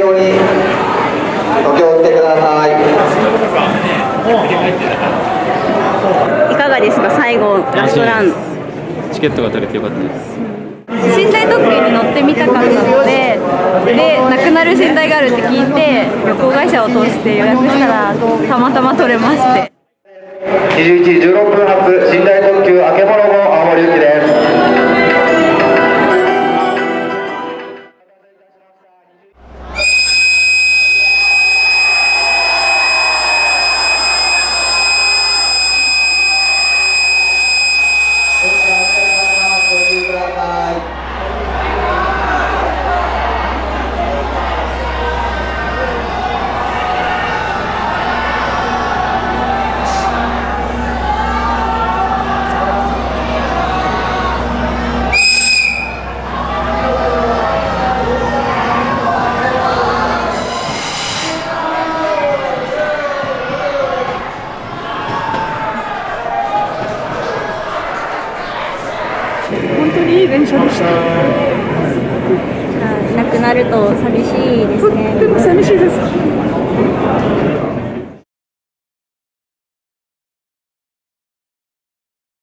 ようにお気をつけください。 いかがですか、最後ラストラン。 チケットが取れてよかったです。 寝台特急に乗ってみたかったので、なくなる寝台があるって聞いて、旅行会社を通して予約したらたまたま取れまして。 21時16分発寝台特急あけぼの号青森行きです。 本当にいい電車でした。なくなると寂しいですね。とっても寂しいです。